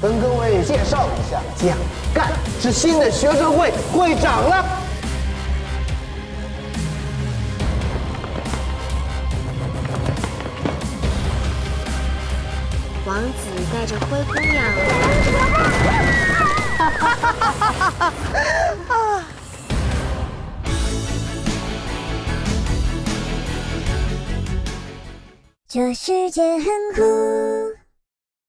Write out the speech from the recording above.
跟各位介绍一下，蒋干是新的学生会会长了。 王子带着灰姑娘。 这世界很酷。